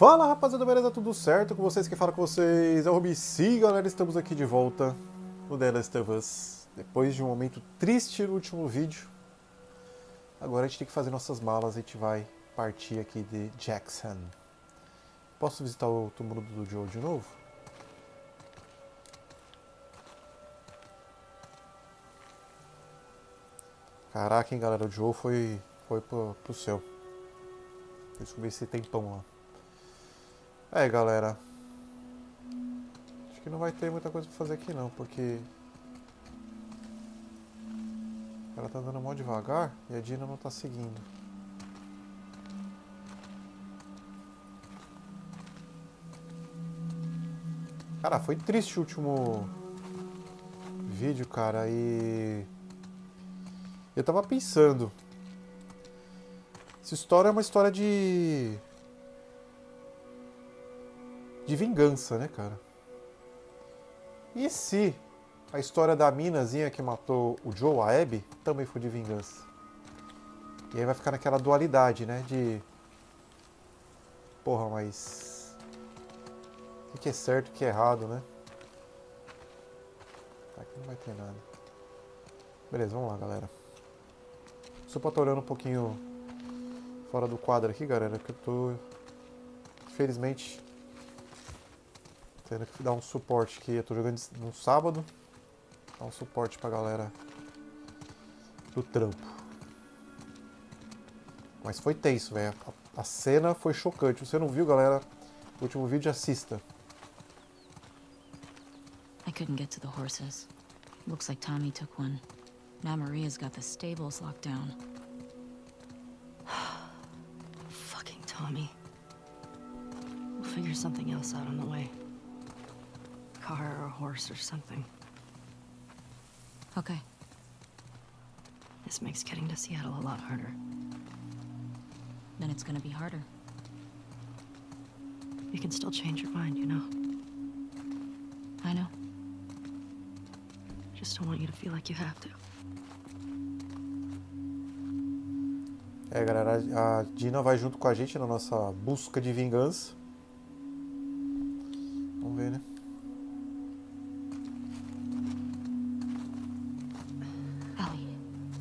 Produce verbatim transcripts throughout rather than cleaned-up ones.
Fala rapaziada, beleza? Tudo certo com vocês? Quem fala com vocês é o Rubici, galera. Estamos aqui de volta no The Last of Us. Depois de um momento triste no último vídeo, agora a gente tem que fazer nossas malas. A gente vai partir aqui de Jackson. Posso visitar o túmulo do Joe de novo? Caraca, hein, galera, o Joe foi, foi pro, pro céu. Descobri esse tempão lá. É, galera. Acho que não vai ter muita coisa pra fazer aqui não, porque ela tá andando mó devagar e a Dina não tá seguindo. Cara, foi triste o último vídeo, cara, e eu tava pensando, essa história é uma história de de vingança, né, cara? E se a história da minazinha que matou o Joe, a Abby, também foi de vingança? E aí vai ficar naquela dualidade, né, de porra, mas o que é certo e o que é errado, né? Tá, aqui não vai ter nada. Beleza, vamos lá, galera. Só pra estar olhando um pouquinho fora do quadro aqui, galera, que eu tô, infelizmente, tendo que dar um suporte aqui. Eu tô jogando no sábado, dar um suporte pra galera do trampo. Mas foi tenso, velho. A, a cena foi chocante. Se você não viu, galera, o último vídeo, assista. I couldn't get to the horses. Looks like Tommy took one. Now Maria's got the stables locked down. Fucking Tommy. We'll figure something else out on the way. A car or a horse or something. Okay. This makes getting to Seattle a lot harder. Then it's gonna be harder. You can still change your mind, you know. I know. Just don't want you to feel like you have to. É, galera, a Dina vai junto com a gente na nossa busca de vingança. Vamos ver, né? Ellie.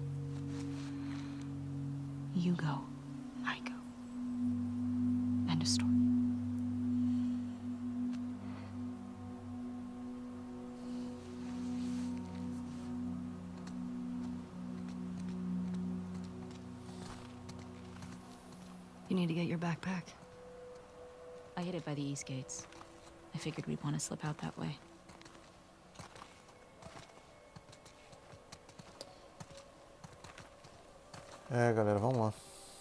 You go. I go. End of story. You need to get your backpack. I hid it by the east gates. I figured we'd want to slip out that way. É, galera, vamos lá.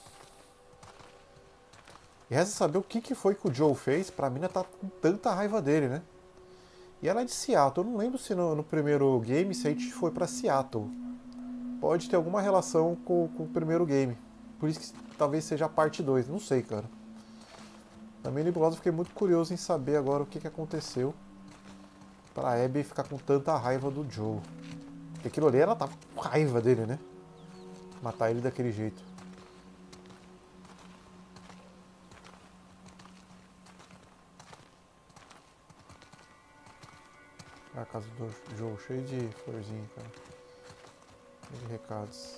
E resta saber o que, que foi que o Joe fez pra mina tá com tanta raiva dele, né? E ela é de Seattle. Eu não lembro se no, no primeiro game se a gente foi pra Seattle. Pode ter alguma relação com, com o primeiro game. Por isso que talvez seja a parte dois. Não sei, cara. Também nebulosa, fiquei muito curioso em saber agora o que, que aconteceu pra Abby ficar com tanta raiva do Joe. Porque aquilo ali, ela tava com raiva dele, né? Matar ele daquele jeito. A casa do Joe cheia de florzinha, cara. Cheia de recados.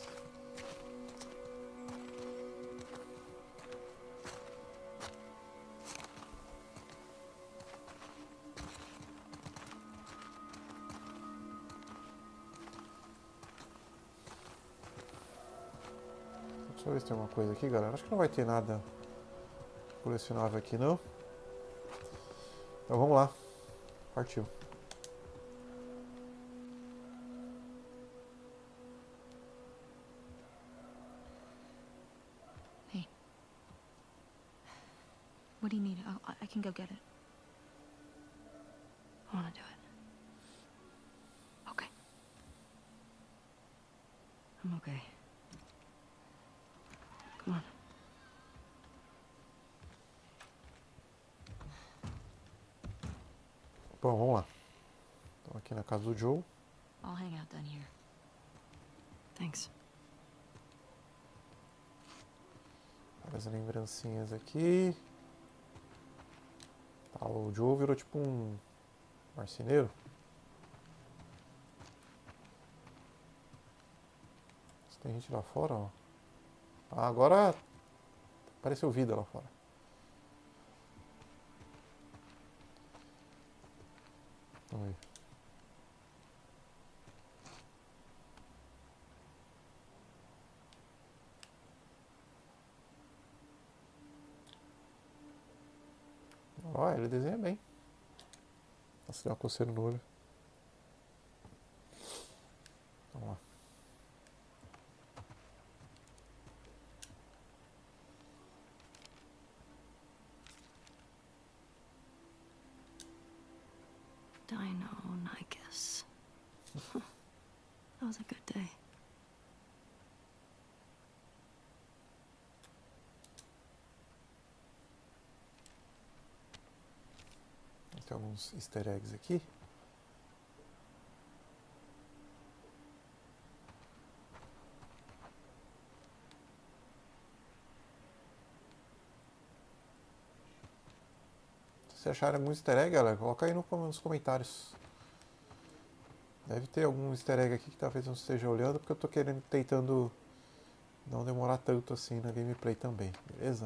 Deixa eu ver se tem alguma coisa aqui, galera. Acho que não vai ter nada colecionável aqui, não. Então vamos lá. Partiu. Hey. What do you need? I'll, I can go get it. I want to do it. Okay. I'm okay. Come on. Bom, vamos lá. Estou aqui na casa do Joe. I'll hang out down here. Thanks. Várias lembrancinhas aqui. Ah, o Joe virou tipo um marceneiro. Tem gente lá fora, ó. Ah, agora apareceu vida lá fora. Vamos ver. Ó, ele desenha bem. Nossa, deu uma coceira no olho. Vamos lá. Deinonychus. That was a good day. Tem alguns easter eggs aqui. Se acharem algum easter egg, galera, coloca aí nos comentários. Deve ter algum easter egg aqui que talvez não esteja olhando, porque eu tô querendo, tentando não demorar tanto assim na gameplay também, beleza?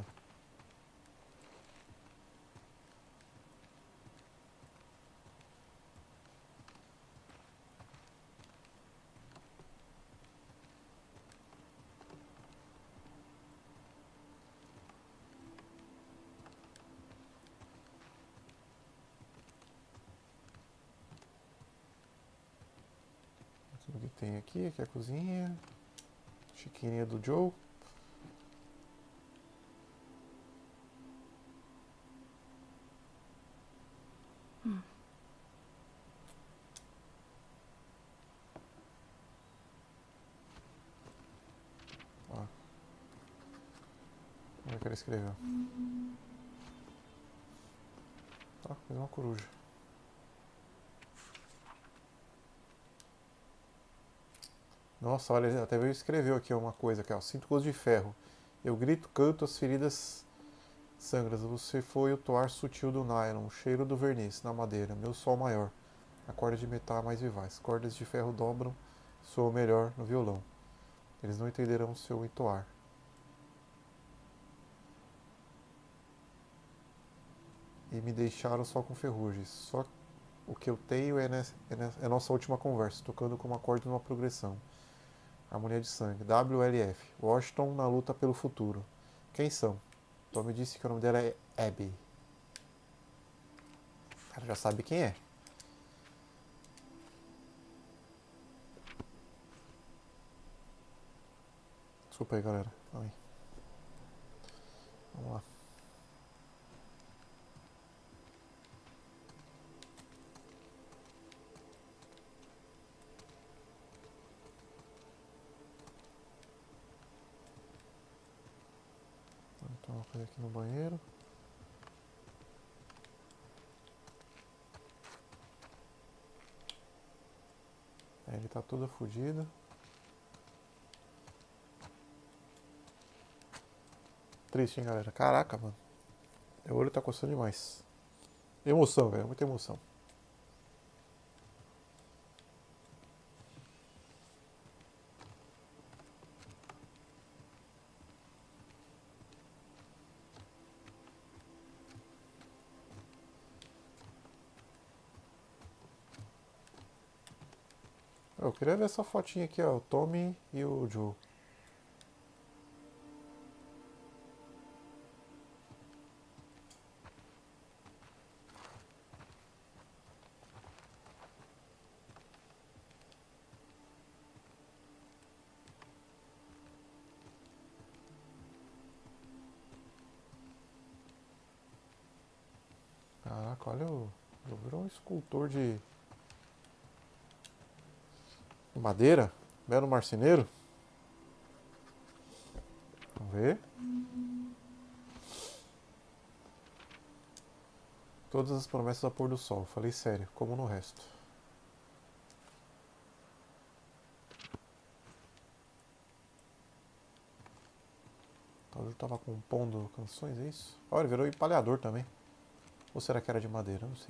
O que tem aqui? Aqui é a cozinha. Chiquininha do Joe. Hum. Ó. Como é que ele escreveu? Tá, fez uma coruja. Nossa, olha, ele até veio escreveu aqui uma coisa, que é o cinto gosto de ferro. Eu grito, canto, as feridas sangras. Você foi o toar sutil do nylon, o cheiro do verniz na madeira, meu sol maior. A corda de metal mais vivaz. Cordas de ferro dobram, soam melhor no violão. Eles não entenderão o seu entoar. E me deixaram só com ferrugens. Só o que eu tenho é, nessa, é, nessa, é nossa última conversa, tocando como acorde numa progressão. Harmonia de sangue. W L F. Washington na luta pelo futuro. Quem são? Tommy disse que o nome dela é Abby. O cara já sabe quem é. Desculpa aí, galera. Aí. Vamos lá. Então, uma coisa aqui no banheiro. É, ele tá todo fodido. Triste, hein, galera? Caraca, mano. Meu olho tá coçando demais. Emoção, velho. Muita emoção. Eu queria ver essa fotinha aqui, ó. O Tommy e o Joe. Caraca, olha o. Virou um escultor de madeira. Belo marceneiro. Vamos ver. Todas as promessas ao pôr do sol. Falei sério, como no resto. O Tava compondo canções, é isso? Olha, ele virou empalhador também. Ou será que era de madeira? Não sei.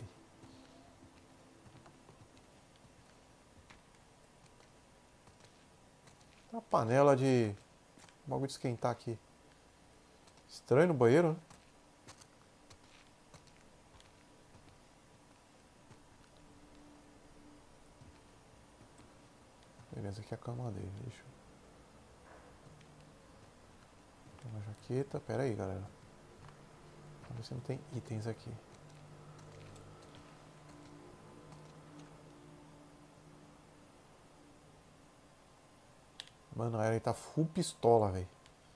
Uma panela de... bagulho de esquentar aqui. Estranho no banheiro, né? Beleza, aqui é a cama dele. Deixa eu... Tem uma jaqueta. Pera aí, galera. Vamos ver se não tem itens aqui. Mano, a Eren tá full pistola, velho.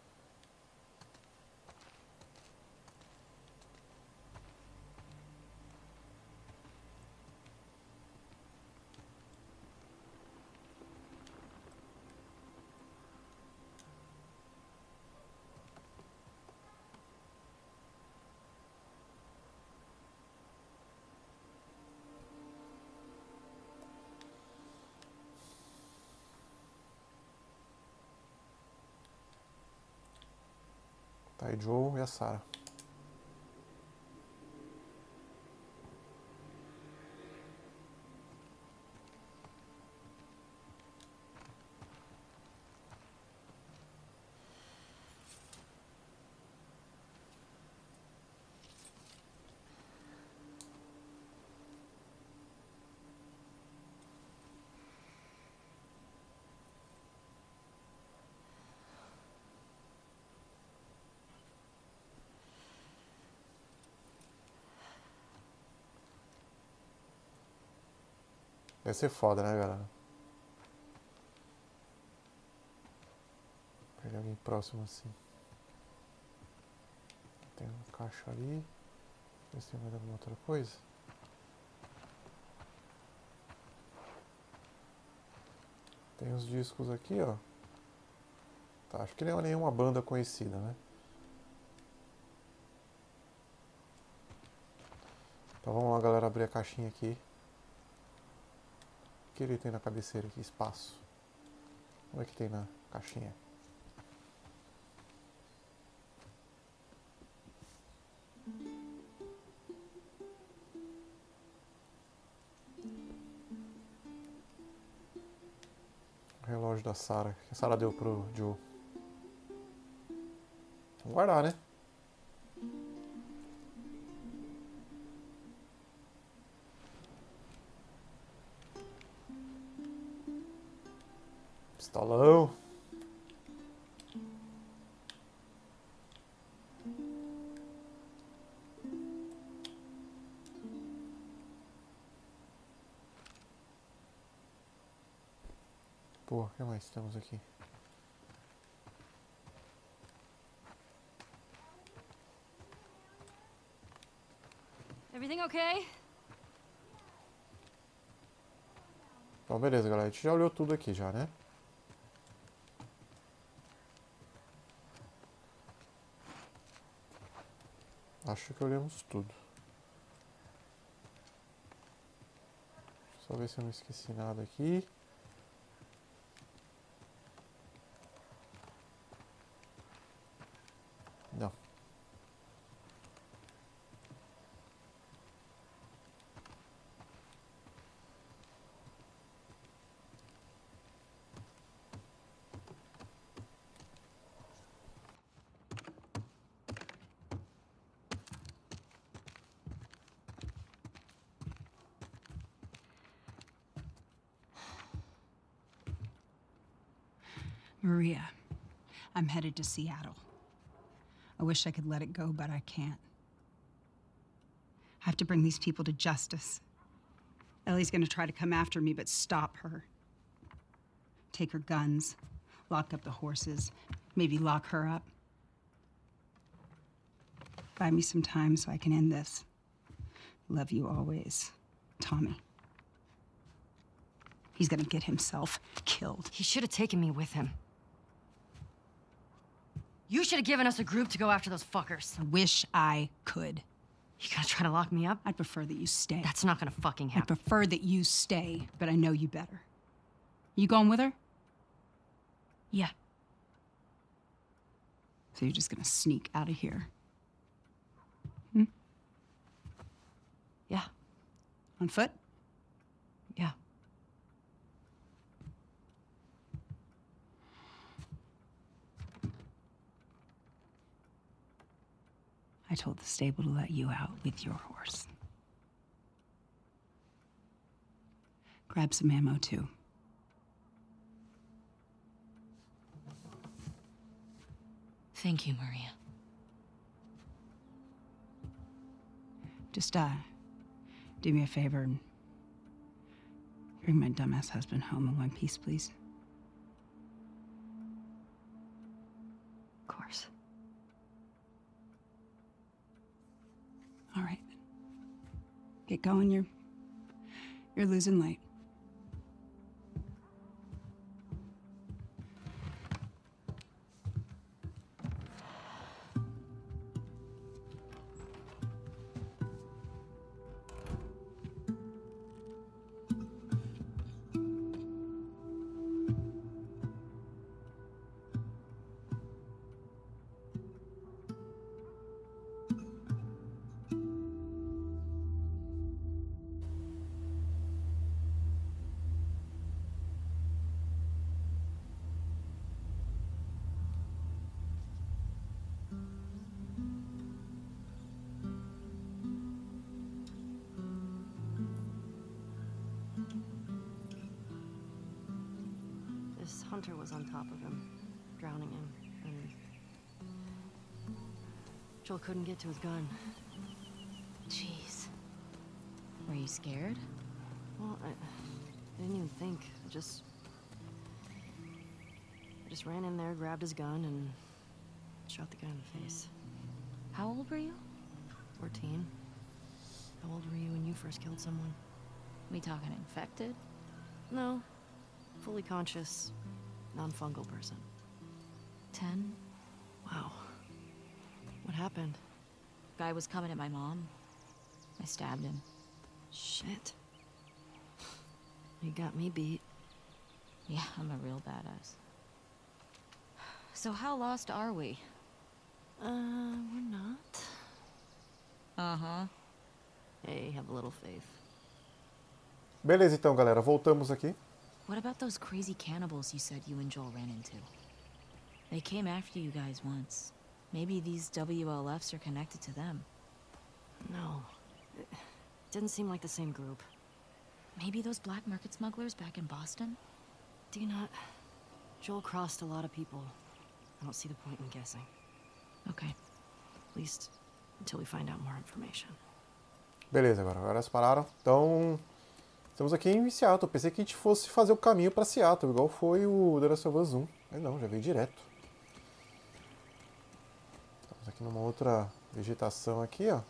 Tá aí Joe e a Sarah. Vai ser foda, né, galera? Pegar alguém próximo assim. Tem uma caixa ali. Ver se tem mais alguma outra coisa. Tem os discos aqui, ó. Tá, acho que não é nenhuma banda conhecida, né? Então vamos lá, galera, abrir a caixinha aqui. O que ele tem na cabeceira aqui? Espaço. Vamos ver o que tem na caixinha. O relógio da Sarah, que a Sarah deu pro Joe. Vamos guardar, né? Pistolão. Pô, o que mais temos aqui? Everything okay? Então, beleza, galera. A gente já olhou tudo aqui já, né? Acho que olhamos tudo. Só ver se eu não esqueci nada aqui. Não. Maria, I'm headed to Seattle. I wish I could let it go, but I can't. I have to bring these people to justice. Ellie's gonna try to come after me, but stop her. Take her guns, lock up the horses, maybe lock her up. Buy me some time so I can end this. Love you always, Tommy. He's gonna get himself killed. He should have taken me with him. You should have given us a group to go after those fuckers. I wish I could. You gonna try to lock me up? I'd prefer that you stay. That's not gonna fucking I happen. prefer that you stay, but I know you better. You going with her? Yeah. So you're just gonna sneak out of here? Hmm? Yeah, On foot? yeah. I told the stable to let you out with your horse. Grab some ammo, too. Thank you, Maria. Just, uh, do me a favor and bring my dumbass husband home in one piece, please. Of course. All right. Get going, you're... you're losing light. This hunter was on top of him, drowning him, and Joel couldn't get to his gun. Jeez. Were you scared? Well, I, I didn't even think. I just... I just ran in there, grabbed his gun, and shot the guy in the face. How old were you? fourteen. How old were you when you first killed someone? We talking infected? No. Fully conscious, non-fungal person. Ten? Wow. What happened? Guy was coming at my mom. I stabbed him. Shit. You got me beat. Yeah, I'm a real badass. So how lost are we? Uh, we're not. Uh-huh. Hey, have a little faith. Beleza, então, galera. Voltamos aqui. What about those crazy cannibals you said you and Joel ran into? They came after you guys once. Maybe these W L Fs are connected to them. No. It didn't seem like the same group. Maybe those black market smugglers back in Boston? Do you not? Joel crossed a lot of people. I don't see the point in guessing. Okay. At least until we find out more information. Beleza, agora. Agora elas pararam. Então, estamos aqui em Seattle. Eu pensei que a gente fosse fazer o caminho para Seattle, igual foi o The Last of Us um. Mas não, já veio direto. Estamos aqui numa outra vegetação aqui, ó.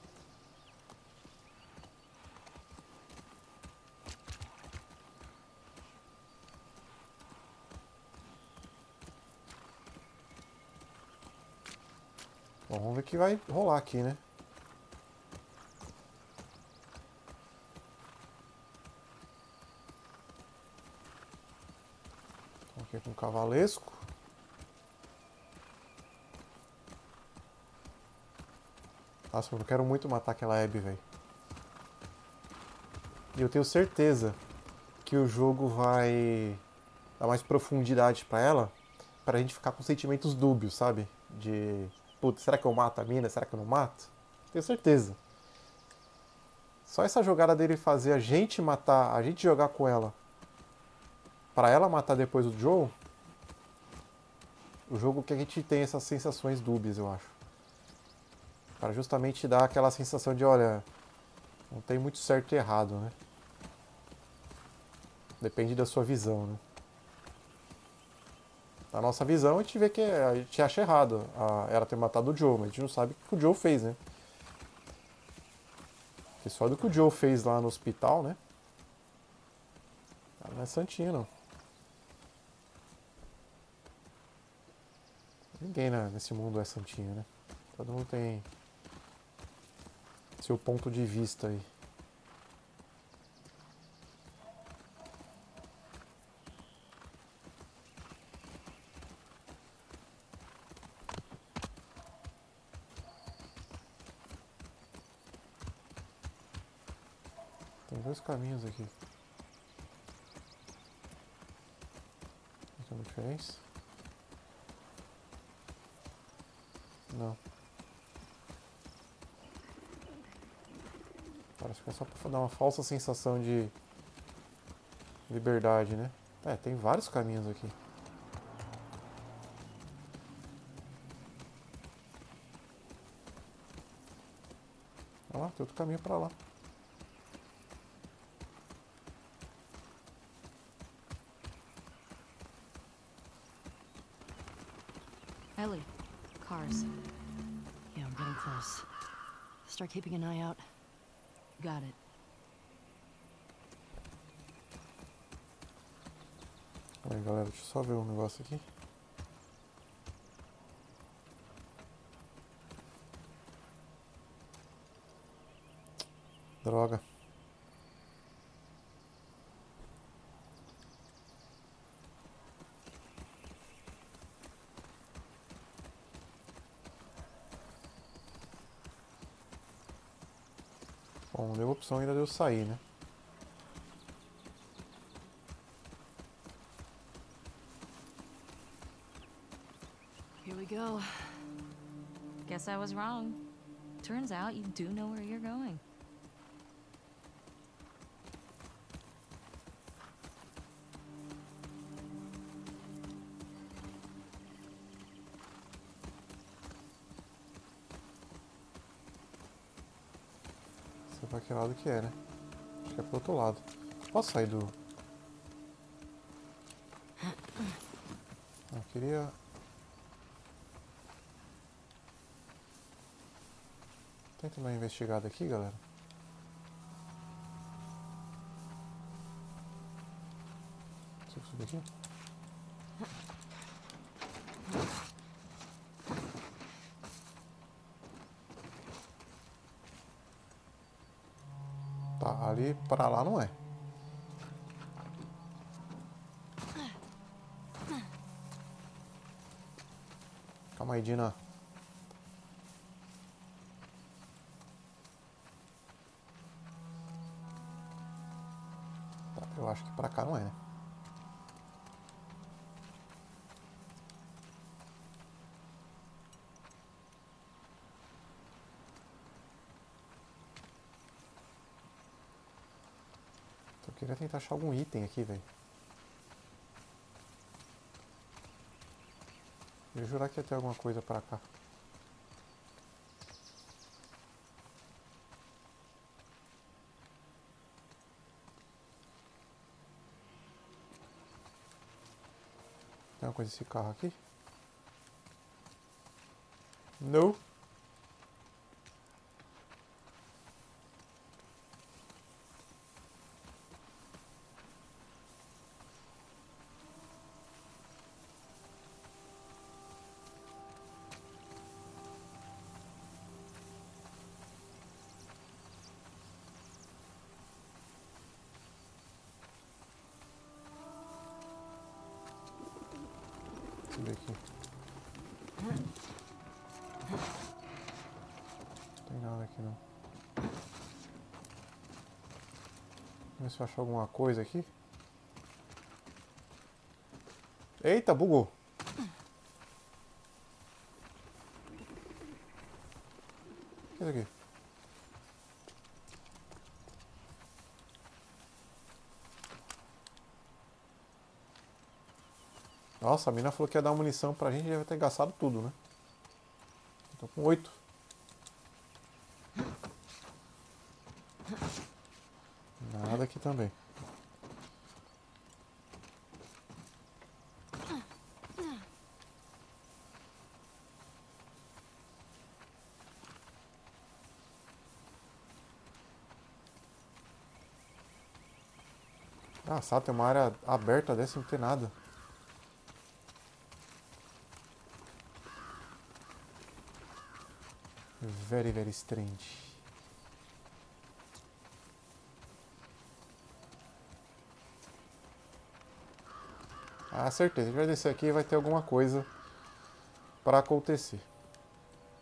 Bom, vamos ver o que vai rolar aqui, né? Estamos aqui com o cavalesco. Nossa, eu não quero muito matar aquela Abby, velho. E eu tenho certeza que o jogo vai dar mais profundidade pra ela, pra gente ficar com sentimentos dúbios, sabe? De... Putz, será que eu mato a mina? Será que eu não mato? Tenho certeza. Só essa jogada dele fazer a gente matar, a gente jogar com ela, pra ela matar depois o Joel, o jogo que a gente tem essas sensações dúbias, eu acho. Para justamente dar aquela sensação de, olha, não tem muito certo e errado, né? Depende da sua visão, né? Na nossa visão, a gente vê que a gente acha errado a, ela ter matado o Joe, mas a gente não sabe o que o Joe fez, né? Porque só do que o Joe fez lá no hospital, né? Ela não é santinha, não. Ninguém né, nesse mundo é santinho, né? Todo mundo tem seu ponto de vista aí. Tem dois caminhos aqui. Tem uma diferença? Não. Parece que é só pra dar uma falsa sensação de liberdade, né? É, tem vários caminhos aqui. Olha lá, tem outro caminho pra lá. Ellie, cars. Yeah, I'm getting close. Start keeping an eye out. Got it. Aí, galera, deixa eu só ver um negócio aqui. Droga. Bom, não deu opção ainda de eu sair, né? Here we go. Guess I was wrong. Turns out you do know where you're going. Sei pra que lado que é, né? Acho que é pro outro lado. Posso sair do... Eu queria... Tenta dar uma investigada aqui, galera. Deixa eu subir aqui. Tá, ali pra lá não é. Calma aí, Dina. Tá, eu acho que pra cá não é, né? Eu queria tentar achar algum item aqui, velho. Eu ia jurar que ia ter alguma coisa pra cá. Tem alguma coisa nesse carro aqui? Não. Deixa eu ver aqui. Não tem nada aqui não. Vamos ver se eu acho alguma coisa aqui. Eita, bugou. O que é isso aqui? Nossa, a mina falou que ia dar munição pra gente e deve ter gastado tudo, né? Tô com oito. Nada aqui também. Ah, sabe, tem uma área aberta dessa e não tem nada. Very, very strange. Ah, certeza. A gente vai descer aqui e vai ter alguma coisa para acontecer.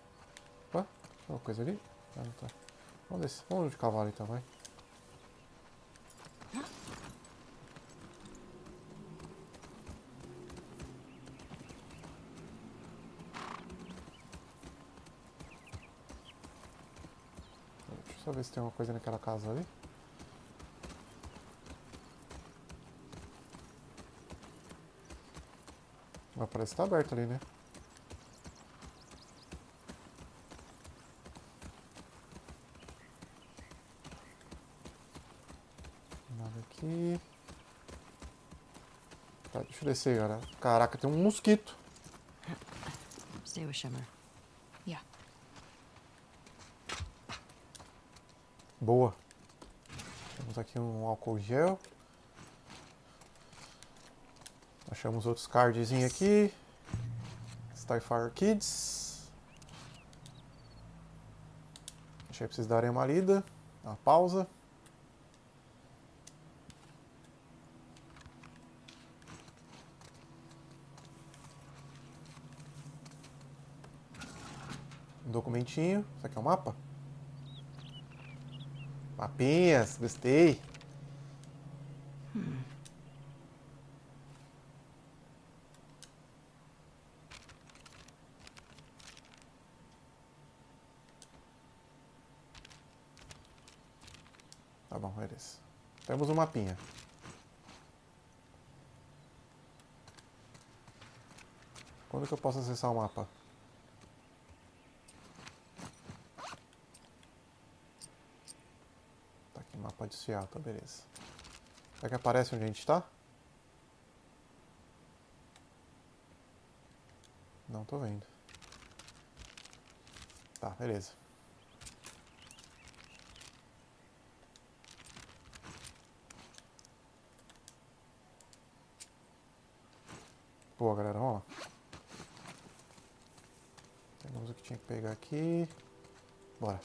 Opa, tem alguma coisa ali? Ah, não tá. Vamos descer. Vamos de cavalo então, vai. Deixa eu ver se tem uma coisa naquela casa ali. Mas parece que tá aberto ali, né? Nada aqui. Tá, deixa eu descer, galera. Caraca, tem um mosquito. Stay with Shimmer. Yeah. Boa. Temos aqui um álcool gel. Achamos outros cardzinhos aqui. Starfire Kids. Deixa aí pra vocês darem uma lida. Uma pausa. Um documentinho. Isso aqui é um mapa? Mapinhas, gostei. Hmm. Tá bom, beleza. Temos um mapinha. Quando que eu posso acessar o mapa? Tá aqui, mapa de Seattle, beleza. Será que aparece onde a gente tá? Não tô vendo. Tá, beleza. Boa, galera, vamos lá. Pegamos o que tinha que pegar aqui. Bora.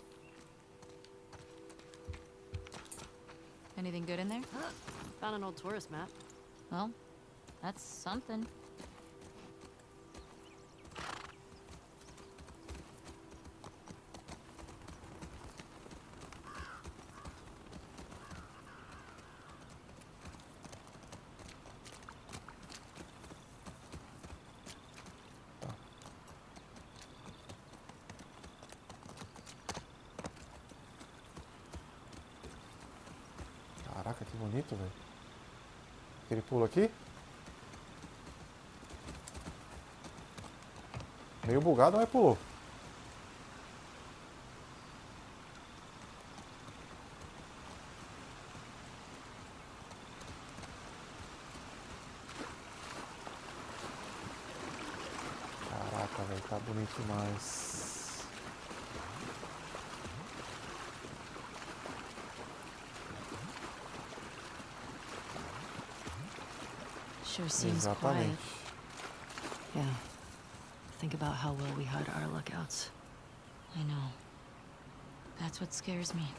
Anything good in there? Found an old tourist map. Well, that's something. Caraca, que bonito, velho. Ele pula aqui. Meio bugado, mas pulou. Caraca, velho, tá bonito demais. Sure seems quiet. Exatamente. Yeah. Think about how well we hide our lookouts. I know. That's what scares me.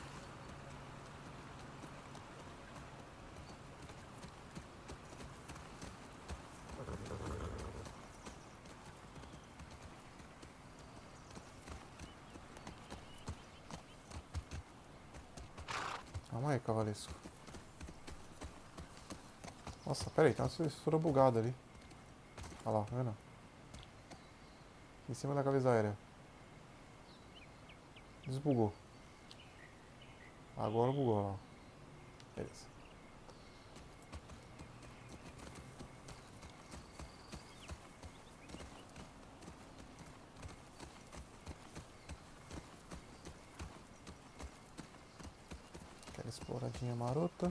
Calma aí, cavalesco. Nossa, pera aí, tem uma estrutura bugada ali. Olha lá, tá vendo? Em cima da cabeça aérea. Desbugou. Agora bugou, olha lá. Beleza. Aquela exploradinha marota.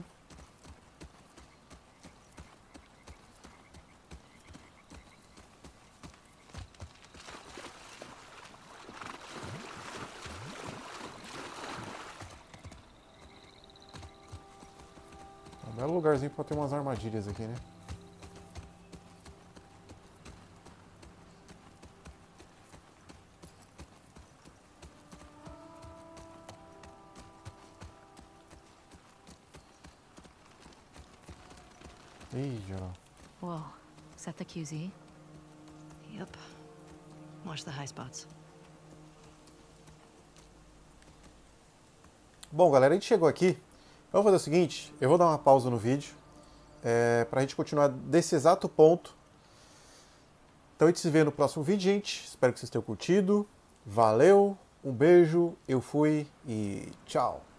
Um belo lugarzinho pra ter umas armadilhas aqui, né? Ih, geral. Whoa. Is that the Q Z? Yep. Watch the high spots. Bom, galera, a gente chegou aqui. Eu vou fazer o seguinte, eu vou dar uma pausa no vídeo é, pra gente continuar desse exato ponto. Então a gente se vê no próximo vídeo, gente. Espero que vocês tenham curtido. Valeu Um beijo, eu fui e tchau.